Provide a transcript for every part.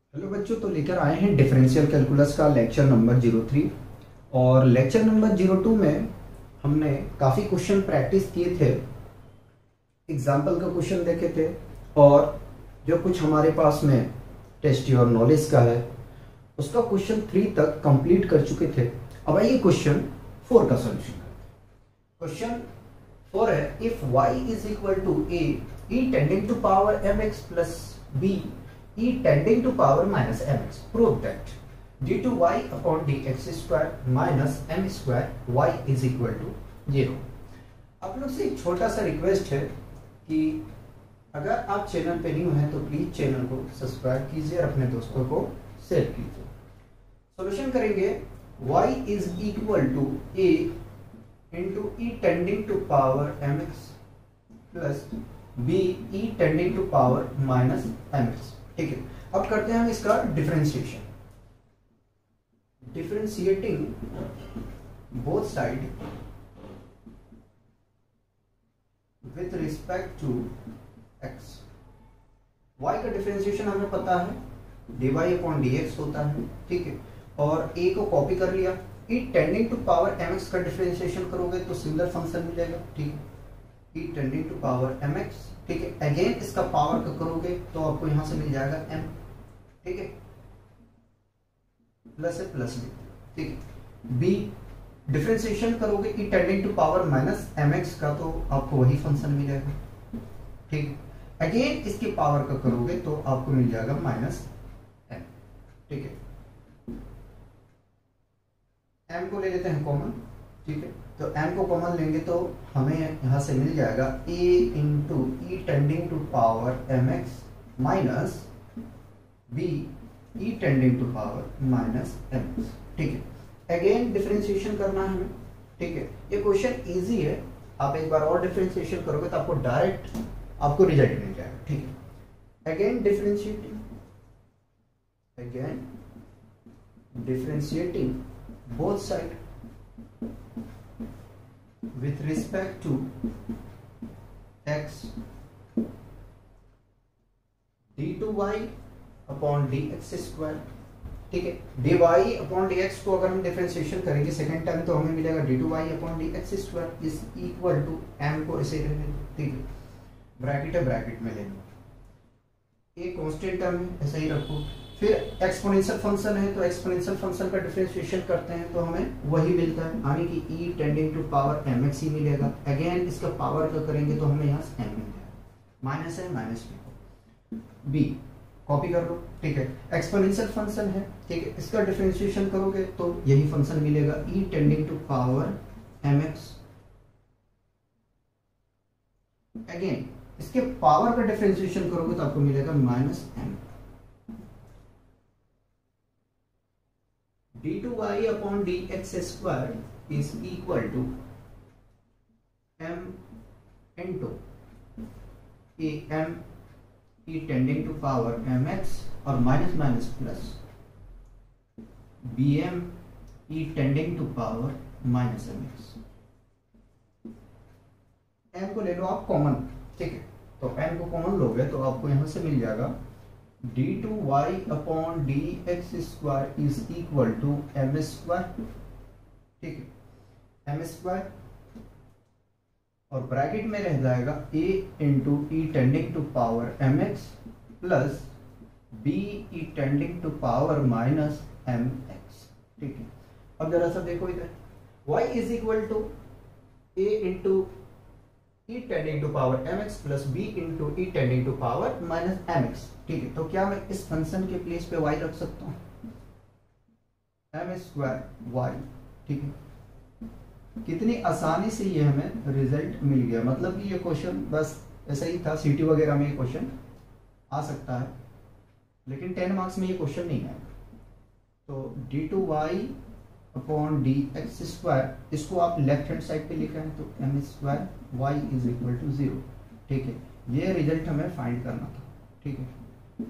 Hello बच्चों, तो लेकर आए हैं डिफरेंशियल कैलकुलस का लेक्चर नंबर 03। और लेक्चर नंबर 02 में हमने काफ़ी क्वेश्चन प्रैक्टिस किए थे, एग्जाम्पल का क्वेश्चन देखे थे, और जो कुछ हमारे पास में टेस्ट योर नॉलेज का है उसका क्वेश्चन 3 तक कंप्लीट कर चुके थे। अब आइए क्वेश्चन 4 का सोल्यूशन करते हैं। क्वेश्चन 4 है, if y is equal to A E tending to power M X plus B e tending to power minus mx, prove that d to y upon dx square minus m square y is equal to 0। आप लोग से एक छोटा सा request है कि अगर आप चैनल पे न्यू हैं तो प्लीज चैनल को सब्सक्राइब कीजिए और अपने दोस्तों को शेयर कीजिए। सॉल्यूशन करेंगे, y is equal to a into e tending to power mx plus b e tending to power minus mx। ठीक है, अब करते हैं हम इसका differentiation. Differentiating both side with respect to x। y का डिफरेंशिएशन हमें पता है dy अपॉन dx होता है, ठीक है, और a को कॉपी कर लिया। e tending to power mx का डिफरेंशिएशन करोगे तो सिमिलर फंक्शन मिलेगा, ठीक है, e tending to power mx, ठीक है। अगेन इसका पावर का करोगे तो आपको यहां से मिल जाएगा m, ठीक है, प्लस है प्लस में, ठीक है। b डिफरेंशिएशन करोगे e tending to power minus mx का तो आपको वही फंक्शन मिलेगा, ठीक है। अगेन इसके पावर का करोगे तो आपको मिल जाएगा माइनस m, ठीक है। m को ले लेते हैं कॉमन, ठीक है, तो m को कॉमन लेंगे तो हमें यहां से मिल जाएगा a into E tending to power mx minus b e tending to power minus mx, ठीक है। अगेन डिफरेंशिएशन करना है हमें, ठीक है। ये क्वेश्चन इजी है, आप एक बार और डिफरेंशिएशन करोगे तो आपको डायरेक्ट आपको रिजल्ट मिल जाएगा, ठीक है। Again differentiating both side with respect to x, d to y upon dx square, ठीक है। dy अपॉन dx को अगर हम डिफरेंशिएशन करेंगे सेकेंड टाइम तो हमें मिलेगा d to y upon dx square is equal to m को ऐसे ले लेंगे, ठीक है, ब्रैकेट है, ब्रैकेट में लेंगे, ये कांस्टेंट टर्म है ऐसा ही रखो। फिर एक्सपोनेंशियल फंक्शन है तो एक्सपोनेंशियल फंक्शन का डिफरेंशिएशन करते हैं तो हमें वही मिलता है, यानी कि e tending to power mx ही मिलेगा। अगेन इसका पावर का करेंगे तो हमें यहाँ से m मिल जाएगा, माइनस है माइनस b कॉपी कर लो, ठीक है। एक्सपोनेंशियल फंक्शन है, ठीक है, इसका डिफरेंशिएशन करोगे तो यही फंक्शन मिलेगा e tending to power mx। Again इसके पावर का डिफरेंशिएशन करोगे तो आपको मिलेगा minus m। d to y upon dx square is equal to m into a m e tending to power mx और minus minus plus bm e tending to power minus mx। m को ले लो आप common, ठीक है, तो m को common लोगे तो आपको यहां से मिल जाएगा d to y upon dx square is equal to m square, ठीक है, m स्क्वायर और ब्रैकेट में रह जाएगा a into E tending to power mx plus b E tending to power minus mx, ठीक है। अब जरा सा देखो इधर y is equal to a into e tending to power mx plus b into E tending to power minus mx, ठीक है। तो क्या मैं इस फंक्शन के प्लेस पे y रख सकता हूँ, m स्क्वायर y, ठीक है। कितनी आसानी से ये हमें रिजल्ट मिल गया, मतलब कि ये क्वेश्चन बस ऐसा ही था, सीटी वगैरह में ये क्वेश्चन आ सकता है लेकिन 10 मार्क्स में ये क्वेश्चन नहीं आएगा। तो d two y upon dx square, इसको आप लेफ्ट हैंड साइड पे लिखा है तो m square y is equal to 0, ठीक है। ये रिजल्ट हमें फाइंड करना था, ठीक है।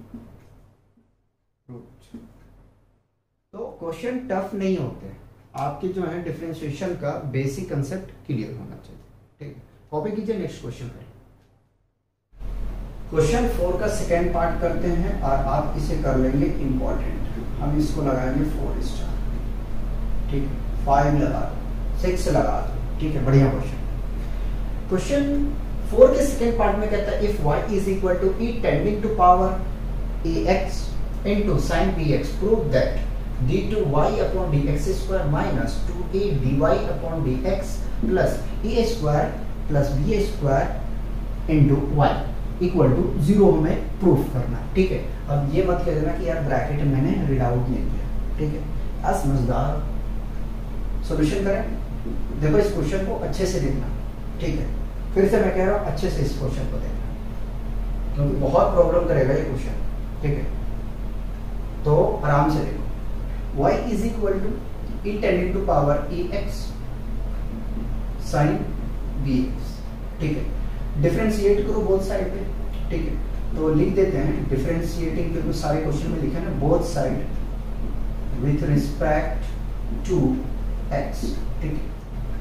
तो क्वेश्चन टफ नहीं होते, आपके जो है डिफरेंशिएशन का बेसिक कंसेप्ट क्लियर होना चाहिए, ठीक है। कॉपी कीजिए, नेक्स्ट क्वेश्चन करें। क्वेश्चन 4 का सेकेंड पार्ट करते हैं और आप इसे कर लेंगे इंपॉर्टेंट। हम इसको लगाएंगे 4 स्टार, ठीक है, 5 लगा दो, 6 लगा दो, ठीक है, बढ़िया क्वेश्चन। क्वेश्चन 4 के सेकेंड पार्ट में कहता है if y is equal to e tending to power ax into sin bx, prove that d2y upon dx square minus 2a dy upon dx plus a square plus b square into y equal to 0 हमें proof करना, ठीक है। अब ये मत कह देना कि यार ब्रैकेट मैंने रीड आउट नहीं किया, ठीक है। समझदार सॉल्यूशन करें। देखो इस क्वेश्चन को अच्छे से देखना, ठीक है। फिर से मैं कह रहा हूँ अच्छे से इस क्वेश्चन को देखना, क्योंकि बहुत प्रॉब्लम करेगा ये क्वेश्चन, ठीक है। तो आराम से देखो, y is equal to e tending to power ax sin bx, ठीक है। डिफरेंशिएट करो बोथ साइड पे, ठीक है। तो लिख देते हैं डिफरेंशिएटिंग, क्योंकि सारे क्वेश्चन में लिखा है ना both side with respect to x, ठीक है।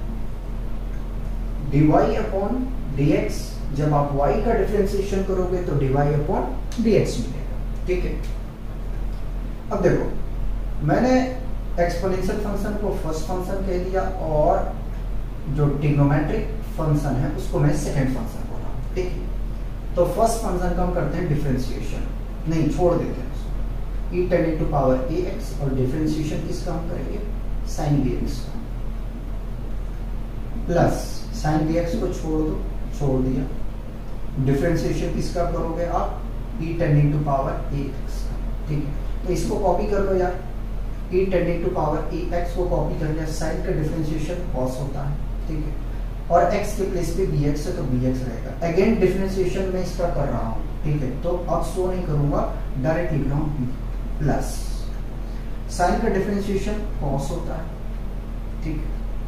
dy अपॉन dx, जब आप y का डिफरेंशिएशन करोगे तो dy अपॉन dx मिलेगा, ठीक है। अब देखो मैंने एक्सपोनेंशियल फंक्शन को फर्स्ट फंक्शन कह दिया और जो ट्रिग्नोमेट्रिक फंक्शन है उसको मैं सेकंड फंक्शन बोला, ठीक है। तो फर्स्ट फंक्शन का हम करते हैं डिफरेंशिएशन, नहीं छोड़ देते हैं उसको, e tending to power ax, और डिफरेंशिएशन किसका हम करेंगे sin bx का, प्लस sin bx को छोड़ दो, छोड़ दिया। डिफरेंशिएशन किसका करोगे आप e tending to power ax का, ठीक है। तो इसको कॉपी कर लो यार, e tending to power ax को कॉपी कर लिया, sin का डिफरेंशिएशन cos होता है, ठीक है। और x के प्लेस पे bx है तो bx रहेगा। अगेन डिफरेंशिएशन में इसका कर रहा हूँ, ठीक है। तो अब शो नहीं करूंगा, डायरेक्ट लिख रहा हूँ b प्लस sin का डिफरेंशिएशन cos होता है, ठीक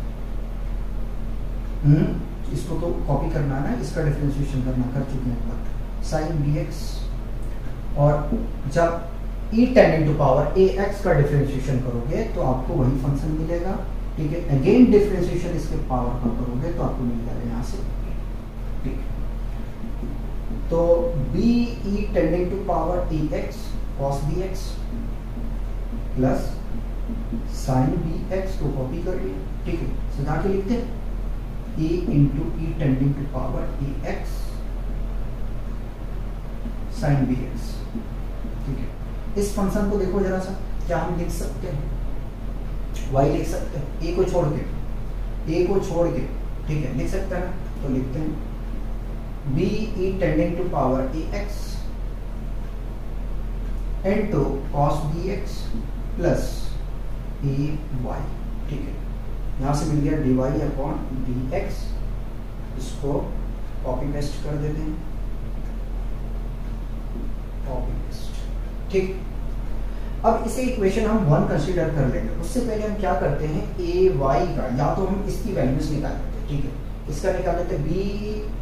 है। इसको तो कॉपी करना है ना, इसका डिफरेंशिएशन करना, कर चुके हैं पर sin bx, और जब e tending to power ax का डिफरेंशिएशन करोगे तो आपको वही फंक्शन मिलेगा, ठीक है। अगेन डिफरेंशिएशन इसके पावर का करोगे तो आपको मिल जाएगा यहाँ से, ठीक है। तो b e tending to power ax cos bx plus sin bx को कॉपी कर लिया, ठीक है। सजा के लिखते हैं a into e tending to power ax sin bx, ठीक है। इस फंक्शन को देखो जरा सा, क्या हम लिख सकते हैं y लिख सकते हैं a को छोड़ के, ठीक है, लिख सकते हैं ना। तो लिखते हैं b e tending to power ax into cos bx plus ay, ठीक है। यहां से मिल गया dy अपॉन dx, इसको कॉपी पेस्ट कर देते हैं, कॉपी पेस्ट, ठीक। अब इसे इक्वेशन हम 1 कंसीडर कर लेंगे। उससे पहले हम क्या करते हैं, a y का या तो हम इसकी वैल्यूज निकाल लेते हैं, ठीक है। इसका निकाल लेते हैं b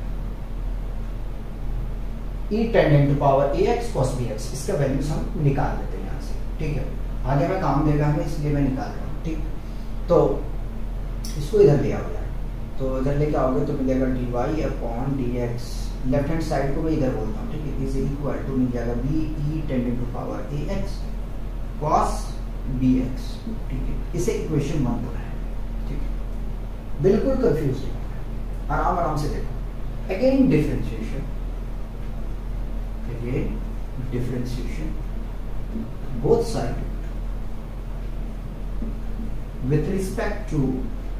e tending to power ax cos bx, इसका वैल्यूज हम निकाल लेते हैं यहाँ से, ठीक है। आगे में काम देगा हमें, इसलिए मैं निकाल रहा हूँ, ठीक। तो इसको इधर ले आओ यार, तो इधर लेके आओगे तो मिलेगा dy upon dx, left hand side को मैं इधर बोलता हूँ, ठीक है। इज इक्वल टू मिल जाएगा b e tending to power ax cos bx, ठीक है। इसे इक्वेशन 1 बोला है, ठीक है। बिल्कुल कंफ्यूज नहीं होना, आराम आराम से देखो। Again differentiation both side with respect to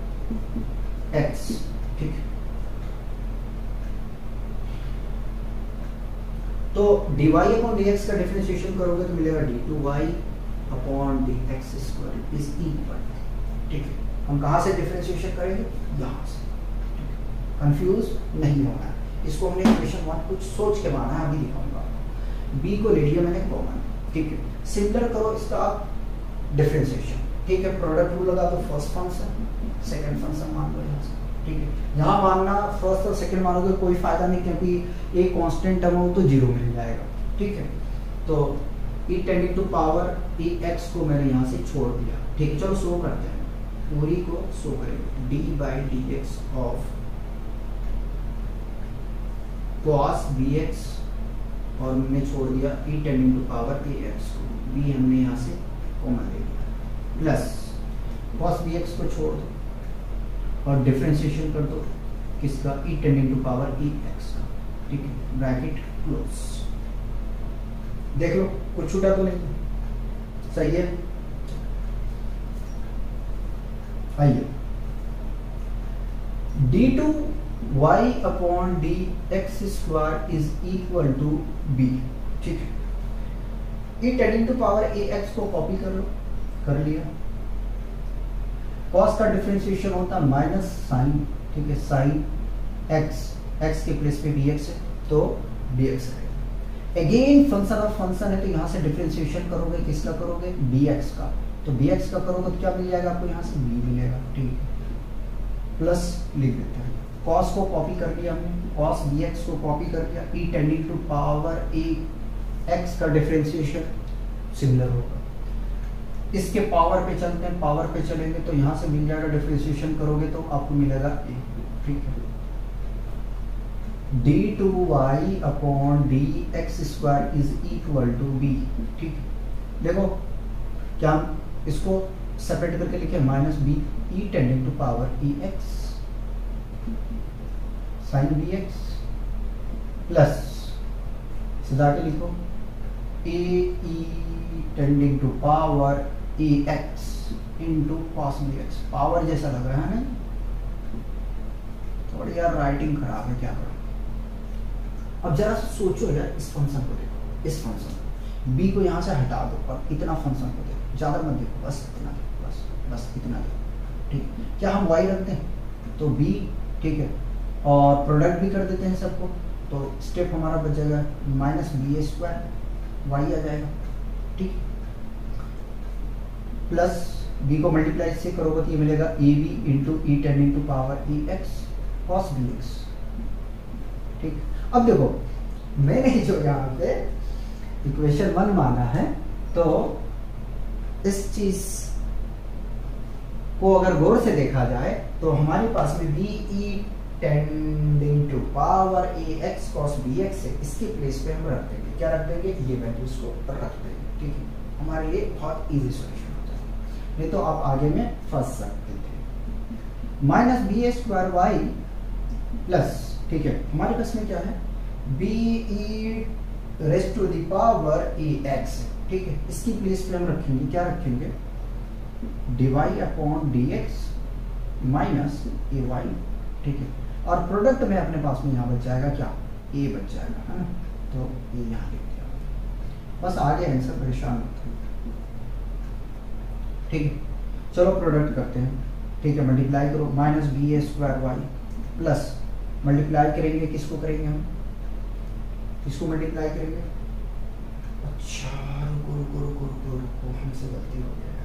x, ठीक है। तो dy अपॉन dx का डिफरेंशिएशन करोगे तो मिलेगा d2y upon dx square is equal, ठीक है। हम कहाँ से डिफरेंशिएशन करेंगे, यहाँ से, कंफ्यूज नहीं होना। इसको हमने इक्वेशन 1 कुछ सोच के माना है, अभी दिखाऊंगा। b को ले लिया मैंने कॉमन, ठीक है। सिमिलर करो इसका डिफरेंशिएशन, ठीक है। प्रोडक्ट रूल लगा दो, फर्स्ट फंक्शन सेकंड फंक्शन मान लो यहाँ से, ठीक है। यहाँ मानना फर्स्ट और सेकंड मानोगे कोई फायदा नहीं, क्योंकि एक कांस्टेंट टर्म हो तो 0 मिल जाएगा, ठीक है। तो e tending to power ax को मैंने यहाँ से छोड़ दिया, ठीक है। चलो शो करते हैं, पूरी को शो करेंगे, d by dx of cos bx और हमने छोड़ दिया e tending to power A X को, b हमने यहाँ से कॉमन ले लिया, प्लस cos bx को छोड़ दो और डिफरेंशिएशन कर दो किसका, e tending to power e x का, ठीक है, ब्रैकेट क्लोज। देख लो कुछ छूटा तो नहीं, सही है। आइए d2y upon D X square is equal to b, ठीक है। e tending to power A X को कॉपी कर लो, कर लिया। cos का डिफरेंशिएशन होता है माइनस साइन, ठीक है, साइन x, x के प्लेस पे bx है तो dx है। अगेन फंक्शन ऑफ फंक्शन है तो यहाँ से डिफरेंशिएशन करोगे, किसका करोगे, bx का, तो bx का करोगे तो क्या मिल जाएगा आपको, यहाँ से b मिलेगा, ठीक है, प्लस लिख देते हैं। cos को कॉपी कर लिया हमने, cos bx को कॉपी कर लिया, e tending to power a x का डिफरेंशिएशन सिमिलर होगा। इसके पावर पे चलते हैं, पावर पे चलेंगे तो यहाँ से मिल जाएगा, डिफरेंशिएशन करोगे तो आपको मिलेगा a, ठीक है। d2y upon D X square is equal to b, ठीक है। देखो क्या इसको सेपरेट करके लिखे, minus b e tending to power e x sine B X plus सीधा के लिखो a e tending to power e x into cos B X. Power जैसा लग रहा है ना, थोड़ी यार राइटिंग खराब है, क्या करो। अब जरा सोचो यार, इस फंक्शन को देखो, इस फंक्शन को b को यहाँ से हटा दो और इतना फंक्शन को देखो, ज्यादा मत देखो, बस इतना देखो, बस इतना देखो, ठीक। क्या हम y रखते हैं तो b, ठीक है, और प्रोडक्ट भी कर देते हैं सबको, तो स्टेप हमारा बच जाएगा माइनस बी स्क्वायर वाई आ जाएगा, ठीक, प्लस b को मल्टीप्लाई से करोगे तो ये मिलेगा A B into E tending to power E X cos B X, ठीक। अब देखो मैंने जो यहाँ पे इक्वेशन 1 माना है, तो इस चीज को अगर गौर से देखा जाए तो हमारे पास में B E tending to power A X cos B X है, इसके प्लेस पे हम रख देंगे, क्या रख देंगे, ये वैल्यूज को रख देंगे, ठीक है। हमारे लिए बहुत इजी सॉल्यूशन होता है, नहीं तो आप आगे में फंस सकते थे। Minus B square Y plus, ठीक है, हमारे पास में क्या है, B E raised to the power A X, ठीक है। इसकी प्लेस पे हम रखेंगे, क्या रखेंगे, D Y upon D X minus A Y, ठीक है। और प्रोडक्ट में अपने पास में यहाँ बच जाएगा क्या, ए बच जाएगा, है ना, तो ये यहाँ लिख दिया, बस आगे आंसर, परेशान मत हो, ठीक है। चलो प्रोडक्ट करते हैं, ठीक है, मल्टीप्लाई करो, minus B square Y plus multiply करेंगे, किसको करेंगे हम, किसको मल्टीप्लाई करेंगे, अच्छा रुको, हमसे गलती हो गया,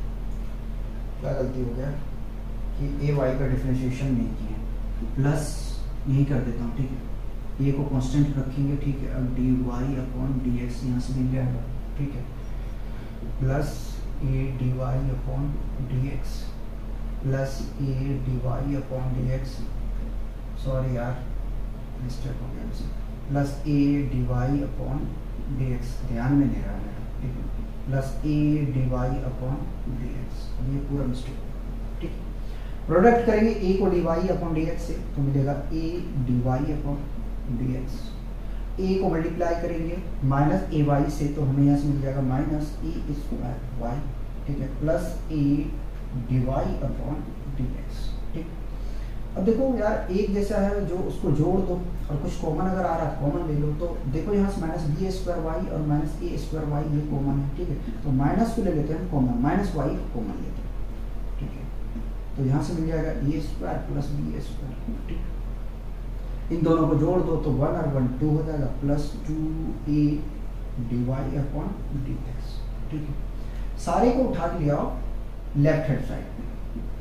क्या गलती हो गया कि ए वाई का डिफरेंशिएशन नहीं किया, प्लस यही कर देता हूँ, ठीक है, ए को कांस्टेंट रखेंगे, ठीक है। अब D Y upon D X यहाँ से मिल जाएगा, ठीक है, plus A D Y upon D X plus A D Y upon D X, sorry यार मिस्टेक हो गया, plus A D Y upon D X, ध्यान में नहीं रहा मेरा, ठीक है, plus A D Y upon D X, ये पूरा मिस्टेक होगा, ठीक है। प्रोडक्ट करेंगे ए को D Y upon D X से, तो मिलेगा A D Y upon D X. A को मल्टीप्लाई करेंगे माइनस ए वाई से, तो हमें यहाँ से मिल जाएगा माइनस ए स्क्वायर वाई, ठीक है, plus A D Y upon D X, ठीक। अब देखो यार एक जैसा है, जो उसको जोड़ दो और कुछ कॉमन अगर आ रहा है कॉमन ले लो, तो देखो यहाँ से माइनस बी स्क्वायर वाई और माइनस ए स्क्वायर वाई ये कॉमन है, ठीक है, तो माइनस को ले लेते हैं कॉमन, माइनस वाई कॉमन लेते हैं, ठीक है, तो यहाँ से मिल जाएगा A square plus B square, ठीक। इन दोनों को जोड़ दो तो 1 और 1 2 हो जाएगा, plus 2a D Y upon D X, ठीक है। सारे को उठा के ले आओ लेफ्ट हैंड साइड पे,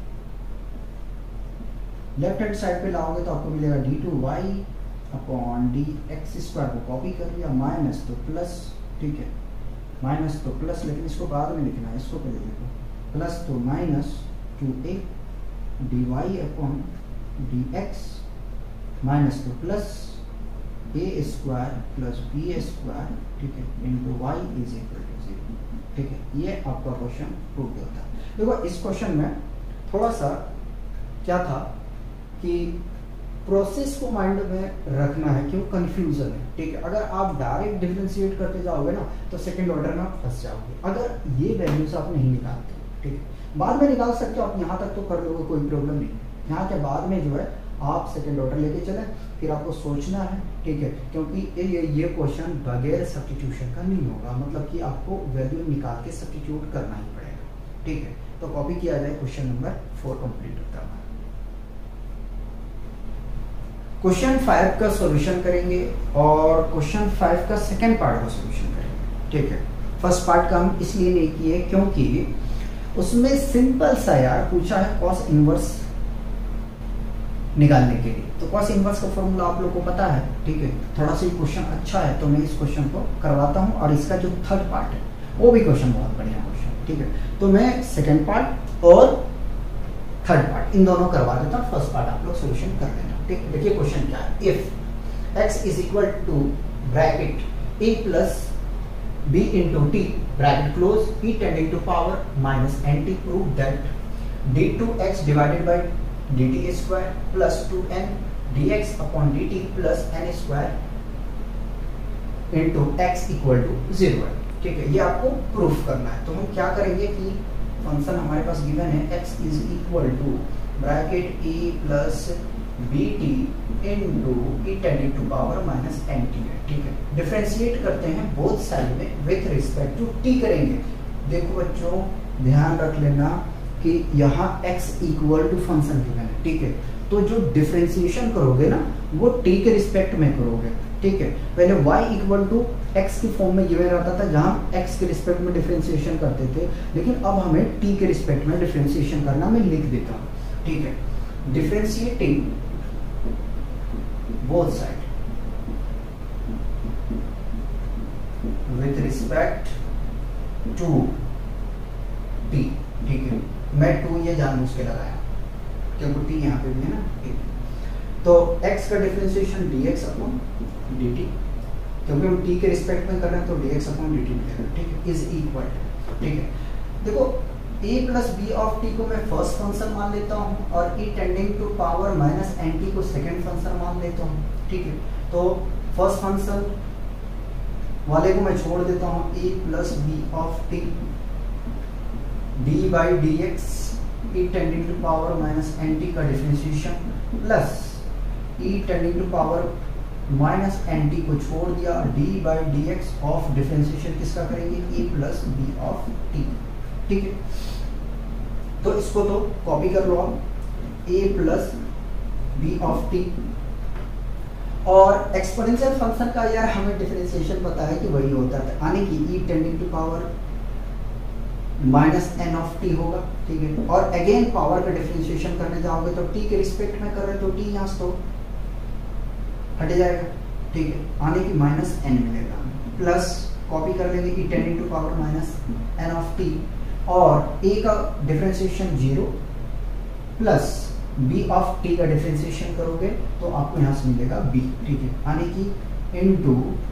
लेफ्ट हैंड साइड पे लाओगे तो आपको मिलेगा d2y upon D X square को कॉपी कर लिया, माइनस तो प्लस, ठीक है, माइनस तो प्लस, लेकिन इसको बाद में लिखना है, इसको पहले लिखो, प्लस तो minus 2a dy upon D X minus तो plus A square plus B square, ठीक है, into Y is equal to 0, ठीक है। ये आपका क्वेश्चन प्रूव होता है। देखो इस क्वेश्चन में थोड़ा सा क्या था कि प्रोसेस को माइंड में रखना है, क्यों कंफ्यूजन है, ठीक है। अगर आप डायरेक्ट डिफरेंशिएट करते जाओगे ना तो सेकंड ऑर्डर में आप फंस जाओगे, अगर ये वैल्यूज आप नहीं निकालते, ठीक है। बाद में निकाल सकते हो आप, यहाँ तक तो कर लोगे, कोई प्रॉब्लम नहीं। यहाँ के बाद में जो है आप सेकंड ऑर्डर लेके चले, फिर आपको सोचना है, ठीक है, क्योंकि ये क्वेश्चन बगैर सब्स्टिट्यूशन का नहीं होगा, मतलब कि आपको वैल्यू निकाल के सब्स्टिट्यूट करना ही पड़ेगा, ठीक है। तो कॉपी किया जाए, क्वेश्चन नंबर 4 कंप्लीट होता है। क्वेश्चन 5 का सॉल्यूशन करेंगे और क्वेश्चन 5 का सेकंड पार्ट का सॉल्यूशन करेंगे, ठीक है। फर्स्ट पार्ट का हम इसलिए नहीं किए क्योंकि उसमें सिंपल सा यार पूछा है कॉस इनवर्स निकालने के लिए, तो कॉस इनवर्स का फॉर्मूला आप लोग को पता है, ठीक है। थोड़ा सा क्वेश्चन अच्छा है तो मैं इस क्वेश्चन को करवाता हूं, और इसका जो थर्ड पार्ट है वो भी क्वेश्चन बहुत बढ़िया क्वेश्चन, ठीक है। तो मैं सेकंड पार्ट और थर्ड पार्ट इन दोनों करवा देता हूँ, फर्स्ट पार्ट आप लोग सोल्यूशन कर देना, ठीक है। देखिए क्वेश्चन क्या है, if x is equal to bracket a plus b into T bracket close e tending to power minus nt, prove that d2x divided by dt square plus 2n dx upon dt plus n square into x equal to 0 है, ठीक है। ये आपको proof करना है। तो हम क्या करेंगे कि फंक्शन हमारे पास गिवन है x is equal to bracket e plus b t into E tending to power minus n t है, ठीक है। डिफरेंशिएट करते हैं बोथ साइड में विथ रिस्पेक्ट टू टी करेंगे। देखो बच्चों ध्यान रख लेना कि यहाँ x equal to function given है, ठीक है। तो जो डिफरेंशिएशन करोगे ना वो t के रिस्पेक्ट में करोगे, ठीक है। पहले y इक्वल टू x की फॉर्म में गिवन रहता था जहां x के रिस्पेक्ट में डिफरेंशिएशन करते थे, लेकिन अब हमें t के रिस्पेक्ट में डिफरेंशिएशन करना, मैं लिख देता हूं, ठीक है। Differentiating both side with respect to t, ठीक है। मैं 2 ये जानबूझ के लगाया क्योंकि t यहाँ पे भी है ना, ठीक है। तो x का डिफरेंशिएशन dx अपॉन dt, क्योंकि हम t के रिस्पेक्ट में कर रहे हैं तो dx अपॉन dt मिलेगा, ठीक है, इज इक्वल, ठीक है। देखो a plus b of t को मैं फर्स्ट फंक्शन मान लेता हूँ और e tending to power minus n t को सेकेंड फंक्शन मान लेता हूँ, ठीक है। तो फर्स्ट फंक्शन वाले को मैं छोड़ देता हूँ, a plus b of t d by d x e tending to power minus n t का differentiation plus e tending to power minus n t को छोड़ दिया, d by d x of differentiation किसका करेंगे, e plus b of t, ठीक है। तो इसको तो कॉपी कर लो आप, a plus b of t, और एक्सपोनेंशियल फंक्शन का यार हमें डिफरेंशिएशन पता है कि वही होता है, यानी कि e tending to power minus n of t होगा, ठीक है। और अगेन पावर का डिफरेंशिएशन करने जाओगे तो t के रिस्पेक्ट में कर रहे तो t यहाँ से तो हट जाएगा, ठीक है, आने की माइनस एन मिलेगा, प्लस कॉपी कर लेंगे e tending to power minus n of t, और a का differentiation 0 plus b of t का डिफरेंशिएशन करोगे तो आपको यहाँ से मिलेगा b, ठीक है, आने की इनटू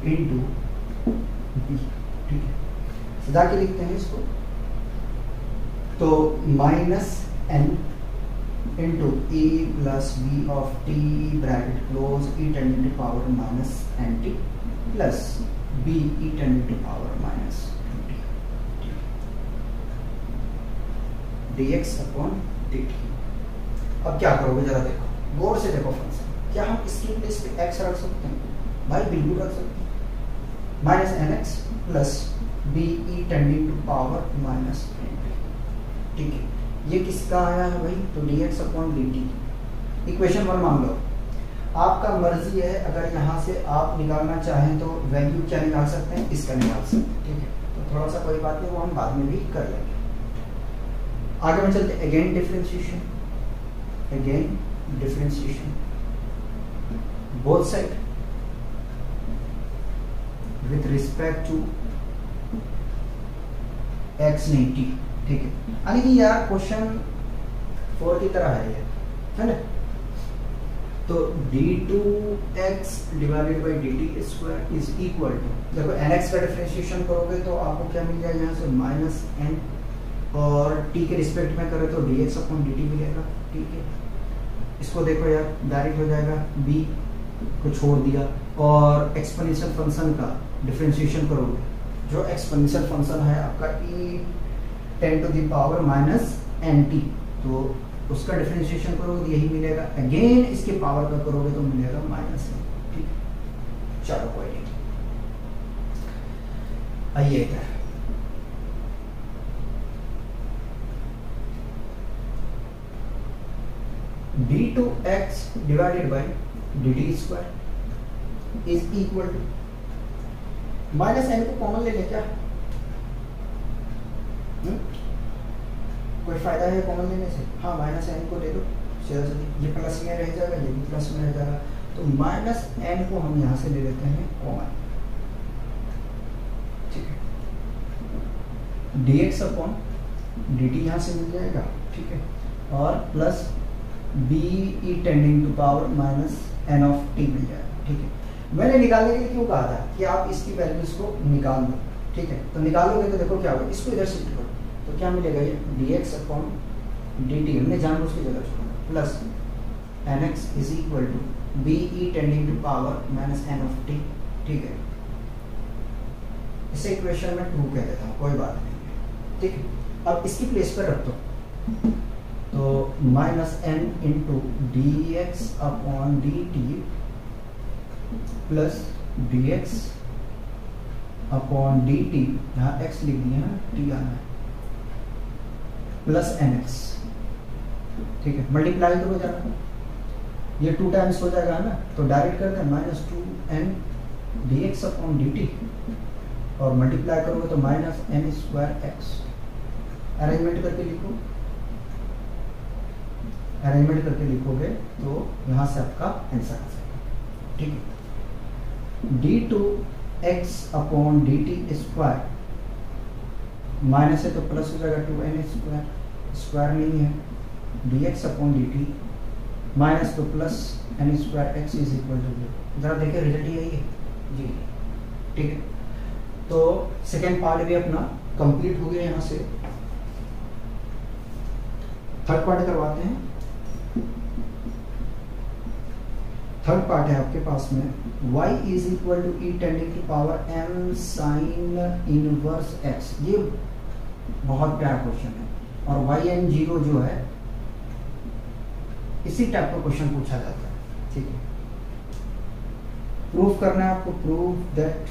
b, ठीक है। सदा के लिखते हैं इसको, तो minus n into a plus b of t bracket close e tending to power minus n t plus b E tending to power minus d x upon d t. अब क्या करोगे जरा देखो, गौर से देखो फंक्शन, क्या हम इसकी प्लेस पे एक्स रख सकते हैं? भाई बिल्कुल रख सकते हैं, minus n x plus b E tending to power minus n t, ठीक है। ये किसका आया है भाई, तो dx अपॉन dt। इक्वेशन 1 मान लो, आपका मर्जी है, अगर यहाँ से आप निकालना चाहें तो वैल्यू क्या निकाल सकते हैं, इसका निकाल सकते हैं, ठीक है। तो थोड़ा सा कोई बात नहीं, वो हम बाद में भी कर लेंगे। आगे में चलते, again differentiation both side with respect to x नहीं t, ठीक है। यानी कि यार क्वेश्चन 4 की तरह है ये, है ना। तो d2x divided by dt square is equal to, देखो nx का डिफरेंशिएशन करोगे तो आपको क्या मिल जाएगा यहाँ से माइनस n, और t के रिस्पेक्ट में करें तो dx अपॉन dt मिलेगा। ठीक है, इसको देखो यार डायरेक्ट हो जाएगा, b को छोड़ दिया, और एक्सपोनेंशियल फंक्शन का डिफरेंशिएशन करोगे, जो एक्सपोनेंशियल फंक्शन है आपका e 10 to the power minus nt, तो उसका डिफरेंशिएशन करोगे तो यही मिलेगा। अगेन इसके पावर का करोगे तो मिलेगा माइनस n। ठीक, चलो कोई नहीं, आइए इधर d2x divided by dt square is equal to minus n को कॉमन ले लें क्या? कोई फायदा है कॉमन लेने से? हाँ, माइनस n को ले लो, ये प्लस में रह जाएगा, ये भी प्लस में रह जाएगा, तो माइनस n को हम यहाँ से ले लेते हैं कॉमन। ठीक है, dx अपॉन dt यहाँ से मिल जाएगा। ठीक है, और plus b e tending to power minus n of t मिल जाएगा। ठीक है, मैंने निकालने के लिए क्यों कहा था कि आप इसकी वैल्यूज को निकाल लो। ठीक है, तो निकालोगे तो देखो क्या होगा, इसको इधर शिफ्ट करो तो क्या मिलेगा, ये dx अपॉन dt हमने जानबूझ की जगह छोड़ा, plus nx is equal to b e tending to power minus n of t। ठीक है, इसे इक्वेशन में 2 कह देता हूँ, कोई बात नहीं। ठीक है, अब इसकी प्लेस पर रख दो, तो minus n into dx upon dt plus dx upon dt, यहाँ x लिख दिया है, t आना है, प्लस nx। ठीक है, मल्टीप्लाई तो हो जाएगा, ये 2 टाइम्स हो जाएगा ना, तो डायरेक्ट कर दें minus 2n dx upon dt, और मल्टीप्लाई करोगे तो minus n square x। Arrangement करके लिखो, अरेंजमेंट करके लिखोगे तो यहाँ से आपका आंसर आ जाएगा। ठीक है, d2x upon dt square, minus है तो प्लस हो जाएगा 2n स्क्वायर, स्क्वायर नहीं है, dx अपॉन dt माइनस तो plus n square x is equal to 0। जरा देखिए रिजल्ट यही है जी। ठीक है, तो सेकेंड पार्ट भी अपना कंप्लीट हो गया। यहाँ से थर्ड पार्ट करवाते हैं। थर्ड पार्ट है आपके पास में y is equal to e tending to power m sine inverse x। ये बहुत प्यारा क्वेश्चन है, और yn0 जो है इसी टाइप का क्वेश्चन पूछा जाता है। ठीक है, प्रूफ करना है आपको, प्रूव दैट,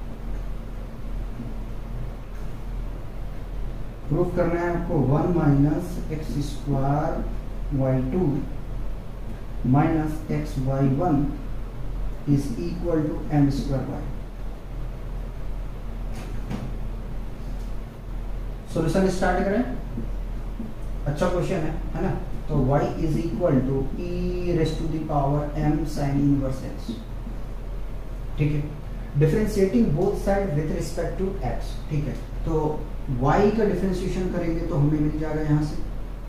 प्रूफ करना है आपको 1 minus x square y2 minus x y1 is equal to m square y। Solution start करें, अच्छा क्वेश्चन है ना। तो y is equal to e raise to the power m sine inverse x। ठीक है, differentiating both side with respect to x। ठीक है, तो y का डिफरेंशिएशन करेंगे तो हमें मिल जाएगा यहाँ से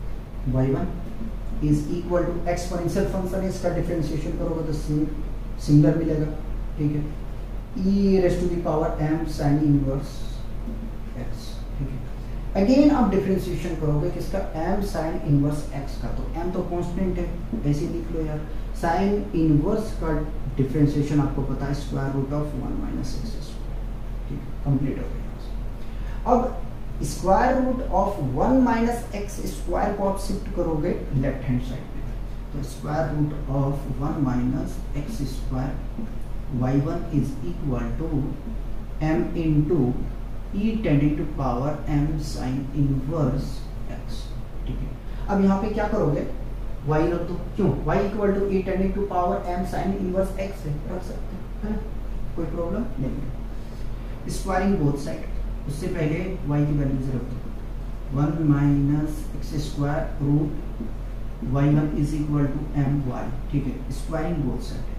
y1 is equal to exponential function है, इसका डिफरेंशिएशन करोगे तो सिंगुलर मिलेगा। ठीक है, e raise to the power m sine inverse x। ठीक है, अगेन आप डिफरेंशिएशन करोगे किसका, m साइन इनवर्स x का, तो m तो कांस्टेंट है, ऐसे लिख लो यार। साइन इनवर्स का डिफरेंशिएशन आपको पता है square root of 1 minus x square. ठीक है, कंप्लीट हो गया। अब square root of 1 minus x square को आप शिफ्ट करोगे लेफ्ट हैंड साइड में, तो square root of 1 minus x square y1 is equal to m into e tending to power m sine inverse x। ठीक है, अब यहाँ पे क्या करोगे, y रख दो, क्यों, y equal to e tending to power m sine inverse x है, रख सकते हैं, है ना, कोई प्रॉब्लम नहीं है। स्क्वायरिंग बोथ साइड, उससे पहले y की वैल्यूज रख दो, 1 minus x square root y1 is equal to my। ठीक है, squaring both side,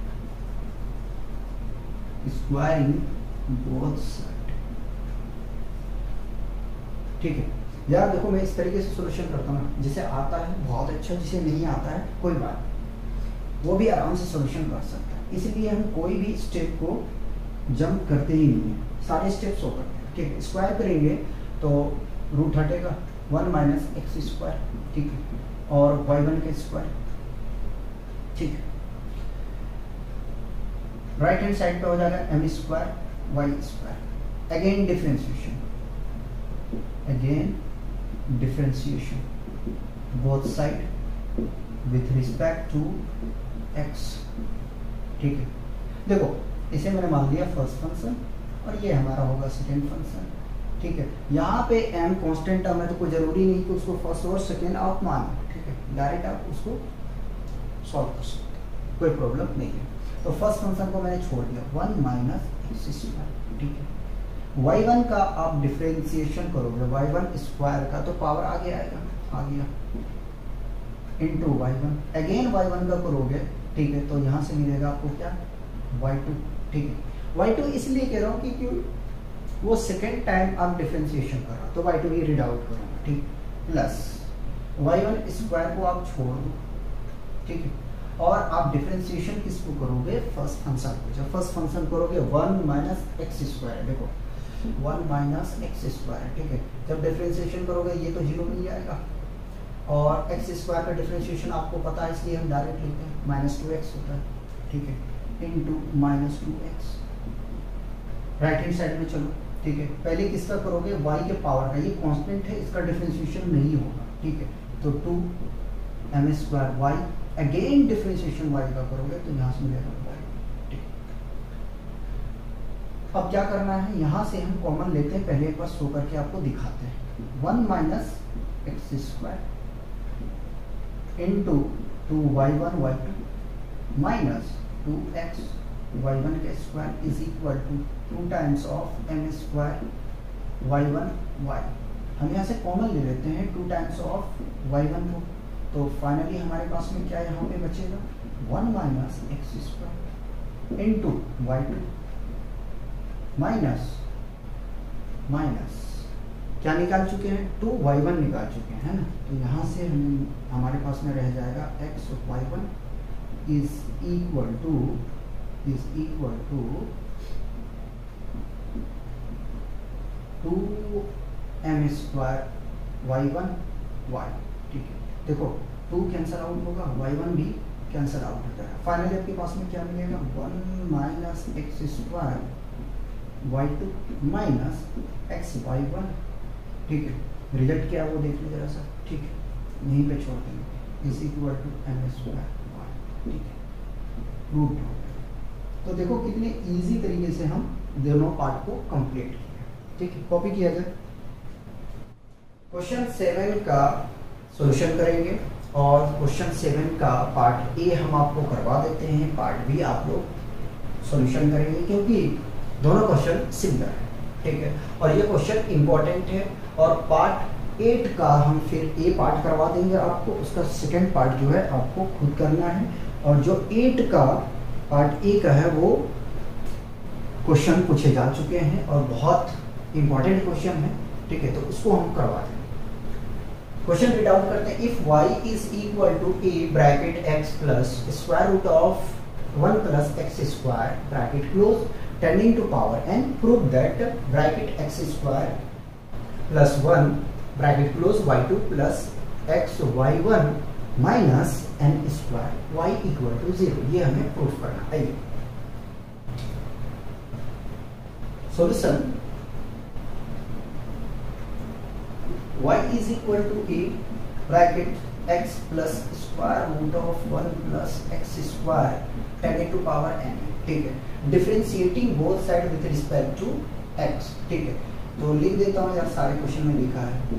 squaring both side. ठीक है यार, देखो मैं इस तरीके से सॉल्यूशन करता हूँ, जिसे आता है बहुत अच्छा, जिसे नहीं आता है कोई बात। वो भी आराम से सॉल्यूशन कर सकता है। इसलिए हम कोई भी स्टेप को जंप करते ही नहीं है, सारे स्टेप सो करते हैं। ठीक है, स्क्वायर करेंगे तो रूट हटेगा 1 माइनस एक्स स्क्वायर, ठीक है, और y1 के स्क्वायर, ठीक है। राइट हैंड साइड पे हो जाएगा m square y square. Again differentiation, again differentiation both side with respect to x, ठीक है। देखो इसे मैंने मान लिया फर्स्ट फंक्शन और ये हमारा होगा सेकेंड फंक्शन, ठीक है। यहाँ पे m कांस्टेंट टर्म है तो कोई जरूरी नहीं कि उसको फर्स्ट और सेकेंड आप मानो, ठीक है, डायरेक्ट आप उसको सॉल्व कर सकते हो, कोई प्रॉब्लम नहीं है। तो फर्स्ट फंक्शन को मैंने छोड़ दिया 1 माइनस एक्स स्क्वायर, ठीक है। y1 का आप डिफरेंशिएशन करोगे y1 स्क्वायर का तो पावर आगे आएगा, आ गया, इंटू y1, अगेन y1 का करोगे, ठीक है, तो यहाँ से मिलेगा आपको क्या y2, ठीक है। y2 इसलिए कह रहा हूँ क्योंकि वो सेकेंड टाइम आप डिफरेंशिएशन कर रहा तो y2 भी रीड आउट करूँगा, ठीक, प्लस y1 स्क्वायर को आप छोड़ दो, ठीक है, और आप डिफरेंशिएशन किसको करोगे फर्स्ट फंक्शन को। जब फर्स्ट फंक्शन करोगे 1 माइनस एक्स स्क्वायर, देखो 1 माइनस एक्स स्क्वायर, ठीक है, जब डिफरेंशिएशन करोगे ये तो 0 मिल जाएगा, और एक्स स्क्वायर का डिफरेंशिएशन आपको पता है इसलिए हम डायरेक्ट लिखते हैं माइनस 2x होता है, ठीक है, into minus 2x। Right hand side में चलो, ठीक है, पहले किसका करोगे y के पावर का, ये कांस्टेंट है इसका डिफरेंशिएशन नहीं होगा, ठीक है, तो 2 m square y, again differentiation y का करोगे तो यहाँ से मिलेगा y, ठीक। अब क्या करना है, यहाँ से हम कॉमन लेते हैं, पहले एक बार शो करके आपको दिखाते हैं। 1 minus x square into 2y1 y2 minus 2x y1 के square is equal to 2 times of m square y1 y। हम यहाँ से कॉमन ले लेते हैं 2 टाइम्स ऑफ y1 को, तो फाइनली हमारे पास में क्या यहाँ पे बचेगा 1 minus x square into y2 minus minus क्या निकाल चुके हैं 2y1 निकाल चुके हैं, है ना, तो यहाँ से हम हमारे पास में रह जाएगा x y1 is equal to 2m square y1 y, ठीक है। देखो 2 कैंसल आउट होगा, y1 भी कैंसल आउट हो जाएगा, फाइनली आपके पास में क्या मिलेगा 1 minus x square y2 minus x y1, ठीक है। रिजल्ट क्या वो देख लो जरा सा, ठीक है, यहीं पे छोड़ देंगे, is equal to m square y, ठीक है, रूट हो गया। तो देखो कितने इजी तरीके से हम दोनों पार्ट को कंप्लीट किया, ठीक है। कॉपी किया जाए, क्वेश्चन 7 का सॉल्यूशन करेंगे और क्वेश्चन 7 का पार्ट ए हम आपको करवा देते हैं, पार्ट बी आप लोग सॉल्यूशन करेंगे क्योंकि दोनों क्वेश्चन सिमिलर है, ठीक है, और ये क्वेश्चन इंपॉर्टेंट है। और पार्ट 8 का हम फिर ए पार्ट करवा देंगे आपको, उसका सेकंड पार्ट जो है आपको खुद करना है, और जो 8 का पार्ट ए का है वो क्वेश्चन पूछे जा चुके हैं और बहुत इंपॉर्टेंट क्वेश्चन है, ठीक है, तो उसको हम करवा देंगे। क्वेश्चन रीड आउट करते हैं, if y is equal to a bracket x plus square root of 1 plus x square bracket close tending to power n, prove that bracket x square plus 1 bracket close y2 plus x y1 minus n square y equal to 0, ये हमें proof करना है। Solution y is equal to a bracket x plus square root of 1 plus x square tending to power n, ठीक है, differentiating both side with respect to x, ठीक है। तो लिख देता हूँ यार, सारे क्वेश्चन में लिखा है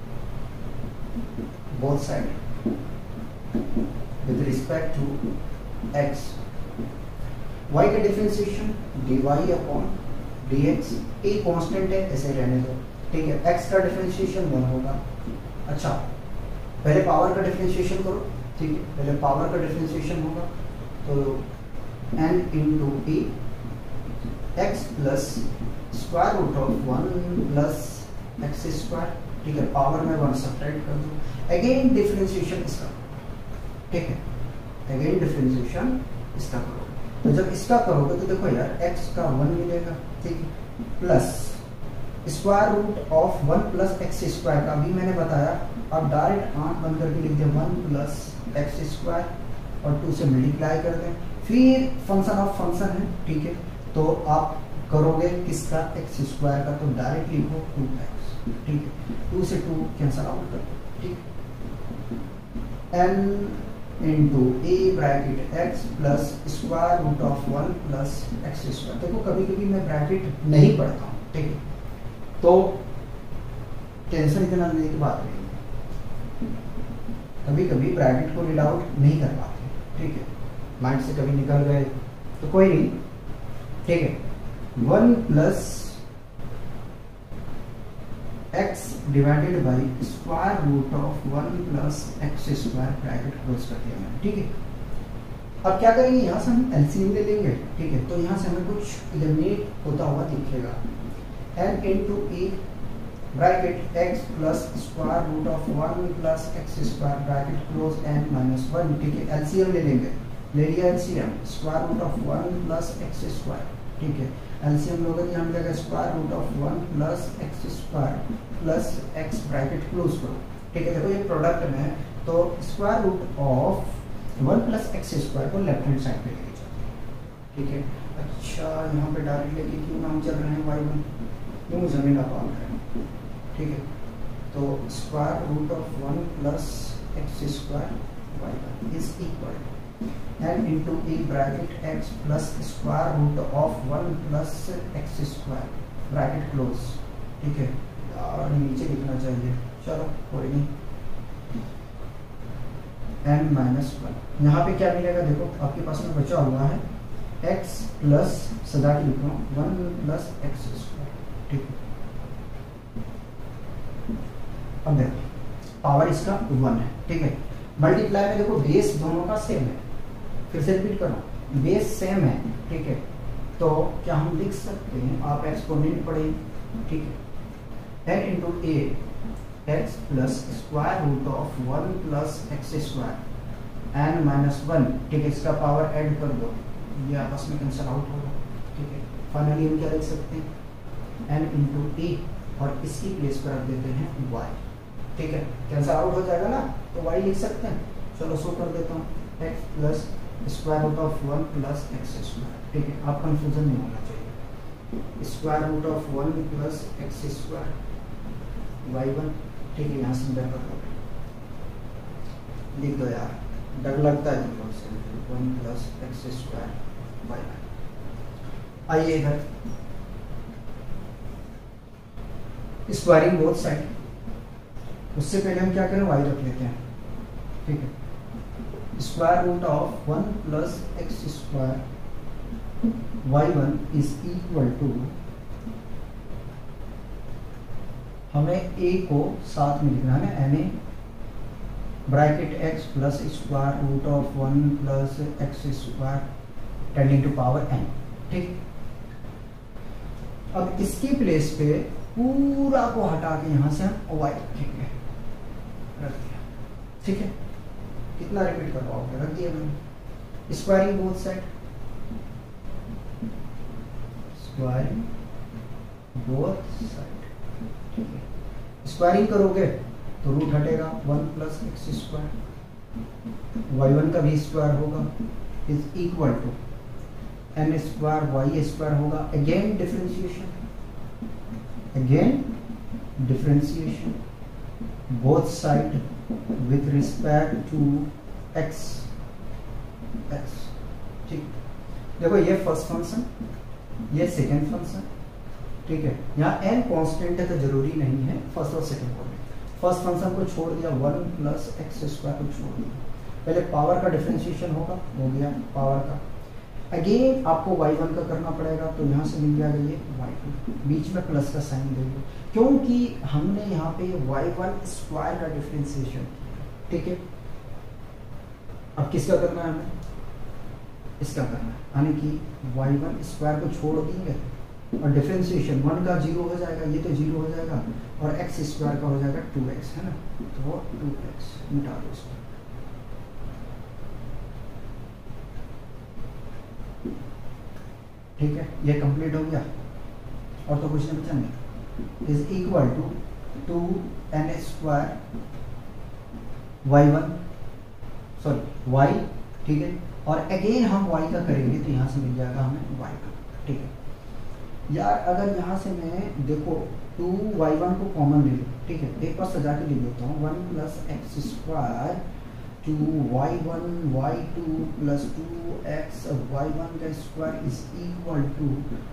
both side with respect to x, y का differentiation dy upon dx, a constant है ऐसे रहने दो, ठीक है, x का डिफरेंशिएशन 1 होगा। अच्छा, पहले पावर का डिफरेंशिएशन करो, ठीक है, पहले पावर का डिफरेंशिएशन होगा तो n into a x plus square root of 1 plus x square, ठीक है, पावर में 1 सब्ट्रैक्ट कर दो, अगेन डिफरेंशिएशन इसका, ठीक है, अगेन डिफरेंशिएशन इसका करोगे। तो जब इसका करोगे तो देखो यार x का 1 मिलेगा, ठीक है, plus square root of 1 plus x square का भी मैंने बताया, आप डायरेक्ट आंख बंद करके लिख दें 1 प्लस एक्स स्क्वायर और 2 से मल्टीप्लाई कर दें, फिर फंक्शन ऑफ फंक्शन है, ठीक है, तो आप करोगे किसका एक्स स्क्वायर का, तो डायरेक्ट लिखो 2x, ठीक है, 2 से 2 कैंसल आउट कर दो, ठीक है, n into a bracket x plus square root of 1 plus x square. देखो कभी कभी मैं ब्रैकेट नहीं पढ़ता हूँ, ठीक है, तो टेंशन इतना लेने की बात नहीं है, कभी कभी ब्रैकेट को रीड आउट नहीं कर पाते, ठीक है, माइंड से कभी निकल गए तो कोई नहीं, ठीक है, 1 plus x divided by square root of 1 plus x square bracket close कर दिया मैंने, ठीक है। अब क्या करेंगे, यहाँ से हम एलसीएम ले लेंगे, ठीक है, तो यहाँ से हमें कुछ एलिमिनेट होता हुआ दिखेगा, n into a bracket x plus square root of 1 plus x square bracket close n minus 1, ठीक है, एलसीएम ले लेंगे, ले लिया LCM, square root of 1 plus x square, ठीक है, एलसीएम लोगे तो यहाँ मिलेगा square root of 1 plus x square plus x bracket close करो, ठीक है। देखो ये प्रोडक्ट में तो square root of 1 plus x square को लेफ्ट हैंड साइड पे लेके चलते हैं, ठीक है। अच्छा यहाँ पे डायरेक्ट लेके क्यों नाम चल रहे हैं y1, क्यों जमीन अपान करें, ठीक है, तो square root of 1 plus x square y1 is equal n into a bracket x plus square root of 1 plus x square bracket close, ठीक है, और नीचे लिखना चाहिए, चलो कोई नहीं, n माइनस 1, यहाँ पे क्या मिलेगा, देखो आपके पास में बचा हुआ है x प्लस सदा की लिख रहा हूँ 1 प्लस एक्स स्क्वायर, ठीक है। अब देखो पावर इसका 1 है, ठीक है, मल्टीप्लाई में देखो बेस दोनों का सेम है, फिर से रिपीट करो, बेस सेम है, ठीक है, तो क्या हम लिख सकते हैं, आप एक्सपोनेंट पढ़ें, ठीक है, n into a x plus square root of 1 plus x square n minus 1, ठीक है, इसका पावर ऐड कर दो, ये आपस में कैंसल आउट होगा, ठीक है, फाइनली हम क्या लिख सकते हैं n इंटू ए और इसकी प्लेस पर रख देते हैं y, ठीक है, कैंसल आउट हो जाएगा ना, तो y लिख सकते हैं, चलो सो कर देता हूँ x plus square root of 1 plus x square, ठीक है, आप कंफ्यूजन नहीं होना चाहिए, square root of 1 plus x square y1, ठीक है, यहाँ से डर कर लिख दो यार, डर लगता है तुम लोग से, 1 प्लस एक्स स्क्वायर y1। आइए इधर स्क्वायरिंग बोथ साइड, उससे पहले हम क्या करें, y रख लेते हैं, ठीक है, square root of 1 plus x square y1 is equal to, हमें a को साथ में लिखना है ना, na bracket x plus square root of 1 plus x square tending to power n, ठीक। अब इसकी प्लेस पे पूरा को हटा के यहां से हम y रखेंगे, रख दिया, ठीक है, कितना रिपीट करवाओगे, रख दिया मैंने, squaring both side, squaring both side, ठीक है, स्क्वायरिंग करोगे तो रूट हटेगा 1 प्लस एक्स स्क्वायर y1 का भी स्क्वायर होगा is equal to n square y square होगा, again differentiation, again differentiation both side with respect to x, ठीक, देखो ये फर्स्ट फंक्शन, ये सेकेंड फंक्शन, ठीक है, यहाँ n कांस्टेंट है तो जरूरी नहीं है फर्स्ट और सेकेंड को, फर्स्ट फंक्शन को छोड़ दिया, 1 प्लस एक्स स्क्वायर को छोड़ दिया, पहले पावर का डिफरेंशिएशन होगा, हो गया पावर का, अगेन आपको y1 का करना पड़ेगा, तो यहाँ से मिल जाएगा ये y2, बीच में प्लस का साइन देंगे, क्योंकि हमने यहाँ पे y1 स्क्वायर का डिफरेंशिएशन, ठीक है। अब किसका करना है हमें, इसका करना है, यानी कि y1 स्क्वायर को छोड़ देंगे और डिफरेंशिएशन 1 का 0 हो जाएगा, ये तो 0 हो जाएगा, और x स्क्वायर का हो जाएगा 2x, है ना, तो 2x मिटा दो इसको, ठीक है, ये कंप्लीट हो गया और तो कुछ नहीं बचा नहीं, is equal to 2n² y1 sorry y, ठीक है, और अगेन हम y का करेंगे तो यहाँ से मिल जाएगा हमें y2, ठीक है। यार अगर यहाँ से मैं देखो 2y1 को कॉमन ले लो, ठीक है, एक बार सजा के लिख देता हूँ, 1 + x² 2y1 y2 + 2x y1 का square is equal to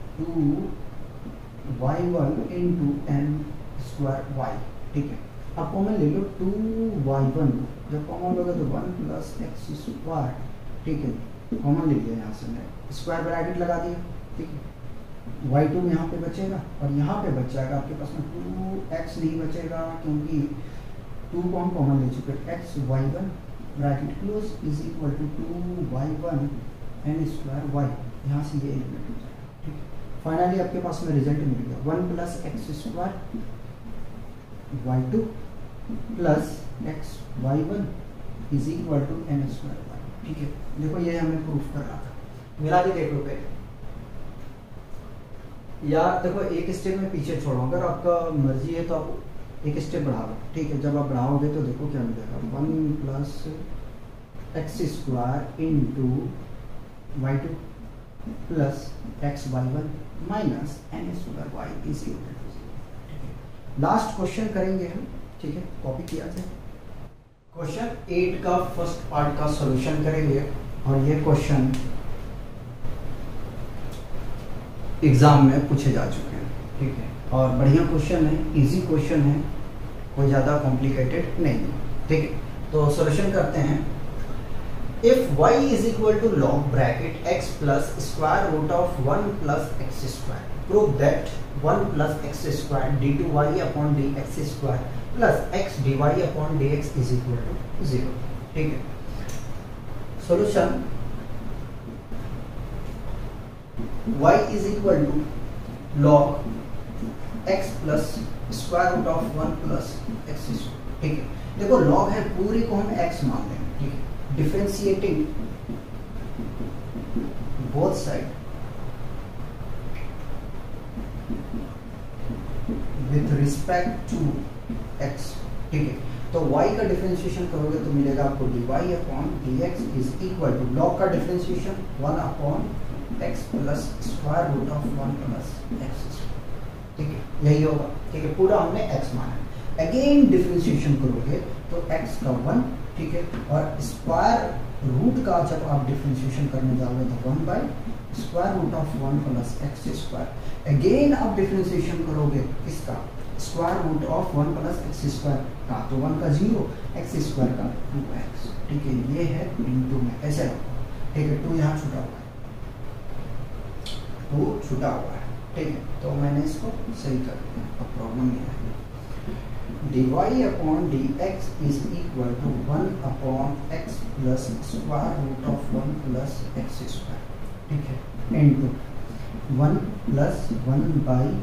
2y1 × n² y, ठीक है। अब कॉमन ले लो 2y1 को, जब कॉमन लोगे तो 1 + x², ठीक है, कॉमन ले लिया, यहाँ से मैं स्क्वायर ब्रैकेट लगा दिया, ठीक है। y2 यहाँ पे बचेगा और यहाँ पे बच जाएगा आपके पास में 2x नहीं बचेगा क्योंकि 2 को हम कॉमन ले चुके, x y1 bracket close is equal to 2y1 n² y, यहाँ से ये एलिमिनेट हो जाएगा, ठीक है। फाइनली आपके पास में रिजल्ट मिल गया 1 + x² y2 + x y1 is equal to n² y, ठीक है। देखो ये हमें प्रूफ कर रहा था, मिला के देख लो पहले। यार देखो एक स्टेप में पीछे छोड़ो, अगर आपका मर्जी है तो आप एक स्टेप बढ़ा लो, ठीक है। जब आप बढ़ाओगे तो देखो क्या मिलेगा, 1 + x² × y2 + x y1 minus n² y is equal to 0, ठीक है। लास्ट क्वेश्चन करेंगे हम, ठीक है, कॉपी किया जाए। क्वेश्चन 8 का फर्स्ट पार्ट का सॉल्यूशन करेंगे और ये क्वेश्चन एग्जाम में पूछे जा चुके हैं, ठीक है, और बढ़िया क्वेश्चन है, इजी क्वेश्चन है, कोई ज़्यादा कॉम्प्लिकेटेड नहीं है, ठीक है। तो सॉल्यूशन करते हैं। If y is equal to log bracket x + √1 + x², prove that 1 + x² d2y/dx² + x dy/dx is equal to 0, ठीक है। Solution y is equal to log x + √1 + x², ठीक है। देखो log है, पूरी को हम x मान लेंगे, ठीक है। Differentiating both side with respect to x, ठीक है। तो y का डिफरेंशिएशन करोगे तो मिलेगा आपको dy/dx is equal to log का डिफरेंशिएशन 1/x + √1 + x², ठीक है, यही होगा, ठीक है। पूरा हमने x माना है। अगेन डिफरेंशिएशन करोगे तो x का 1, ठीक है, और स्क्वायर रूट का जब आप डिफरेंशिएशन करने जाओगे तो 1/√1 + x²। अगेन आप डिफरेंशिएशन करोगे इसका √1 + x² का, तो 1 का 0, x² का 2x, ठीक है। ये है इनटू में ऐसे रखो, ठीक है। 2 यहाँ छुटा हुआ है, 2 छुटा हुआ है, ठीक है। तो मैंने इसको सही कर दिया, अब प्रॉब्लम ये है dy/dx is equal to 1/x + √1 + x², ठीक है, इनटू 1 + 1/√1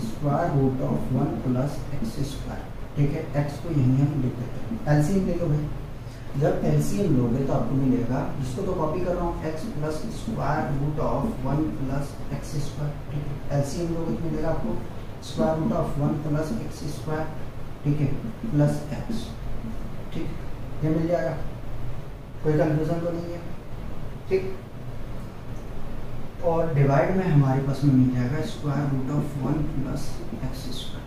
+ x², ठीक है। x को यहीं हम लिख देते हैं। एलसीएम ले लो भाई, जब एलसीएम लोगे तो आपको मिलेगा, जिसको तो कॉपी कर रहा हूँ, x + √1 + x², ठीक है। एलसीएम लोगे तो मिलेगा आपको √1 + x², ठीक है, प्लस x, ठीक, ये मिल जाएगा, कोई कंफ्यूजन तो नहीं है, ठीक। और डिवाइड में हमारे पास में मिल जाएगा √1 + x²,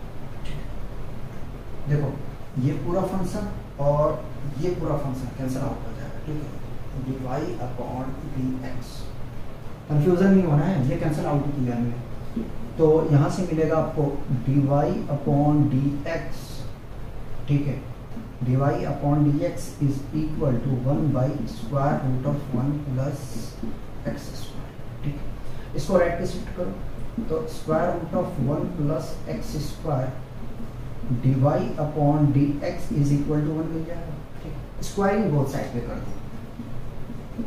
देखो ये पूरा फंक्शन और ये पूरा फंक्शन कैंसिल आउट हो जाएगा, ठीक है। dy/dx, कंफ्यूजन नहीं होना है, ये कैंसिल आउट किया हमने, तो यहाँ से मिलेगा आपको dy/dx, ठीक है। dy/dx is equal to 1/√1 + x², ठीक है। इसको राइट पे शिफ्ट करो तो √1 + x² dy/dx is equal to 1 मिल जाएगा, ठीक। स्क्वायरिंग बोथ साइड पे कर दो,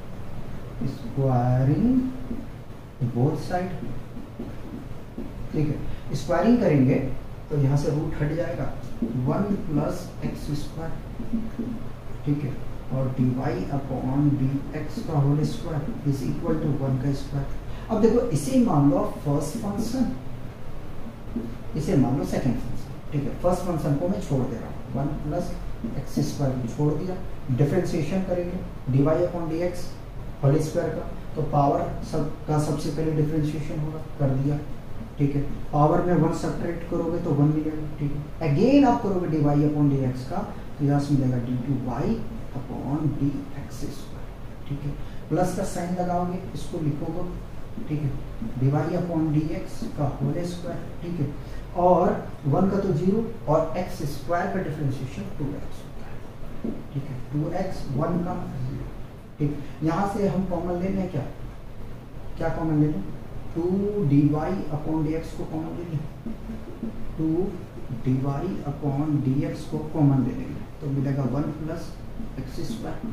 स्क्वायरिंग बोथ साइड, ठीक है। स्क्वायरिंग करेंगे तो यहाँ से रूट हट जाएगा, 1 + x², ठीक है, और dy/dx का whole square is equal to 1 का स्क्वायर। अब देखो इसे मान लो फर्स्ट फंक्शन, इसे मान लो सेकंड फंक्शन, ठीक है। फर्स्ट फंक्शन को मैं छोड़ दे रहा हूँ, 1 प्लस एक्स स्क्वायर को छोड़ दिया, डिफरेंशिएशन करेंगे dy upon dx whole square का, तो पावर सब का सबसे पहले डिफरेंशिएशन होगा, कर दिया, ठीक है। पावर में 1 सब्ट्रैक्ट करोगे तो 1 मिलेगा, ठीक है। अगेन आप करोगे dy अपॉन dx का, तो यहाँ से मिलेगा d2y अपॉन dx स्क्वायर, ठीक है। प्लस का साइन लगाओगे, इसको लिखोगे, ठीक है, dy अपॉन dx का होल स्क्वायर, ठीक है। और 1 का तो 0 और x स्क्वायर का डिफरेंशिएशन 2x होता है, ठीक है। 2x 1 का 0, ठीक। यहाँ से हम कॉमन ले लें, क्या कॉमन ले लें, 2 dy अपॉन dx को कॉमन ले लें, 2 dy अपॉन dx को कॉमन ले लेंगे, तो मिलेगा 1 plus x square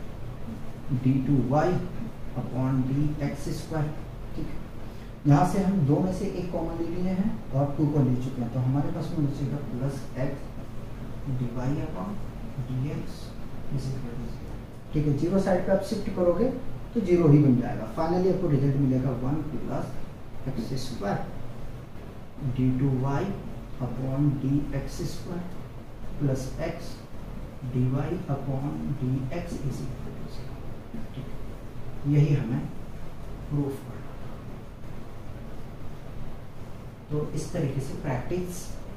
d2y upon dx square, ठीक है। यहाँ से हम 2 में से एक कॉमन ले लिए हैं और 2 को ले चुके हैं, तो हमारे पास में बचेगा plus x dy upon dx, ठीक है। 0 साइड पे आप शिफ्ट करोगे तो 0 ही बन जाएगा। फाइनली आपको रिजल्ट मिलेगा 1 plus x square d2y upon dx square plus x dy upon dx is equal to 0, ठीक है। यही हमें प्रूफ करना। तो इस तरीके से प्रैक्टिस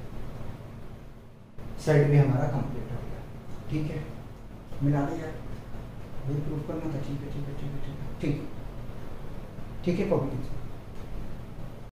साइड भी हमारा कंप्लीट हो गया, ठीक है। मिला दे यार, ये प्रूफ करना था, ठीक है ठीक है ठीक है ठीक है ठीक है, कॉपी कीजिए।